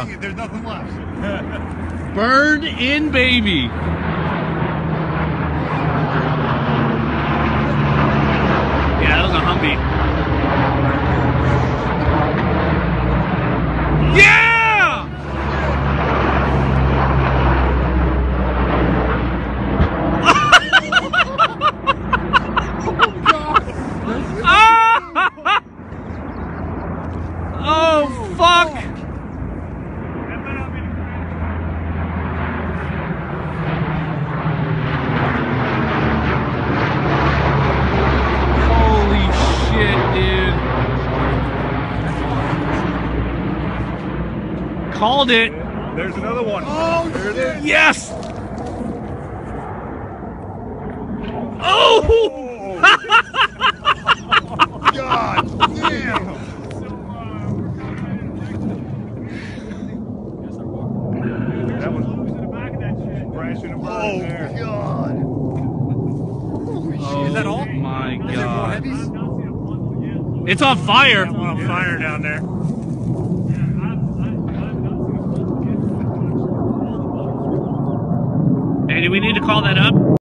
There's nothing left. Burned in, baby. Yeah, that was a Humvee. Yeah! Oh, fuck! Holy shit, dude. Called it. There's another one. Oh, there it shit. is. Yes! Oh! God damn. That was crashing and burning there. God. Holy shit. Is that all? My Is there more God. heavies? It's on fire. One on fire down there. Hey, do we need to call that up?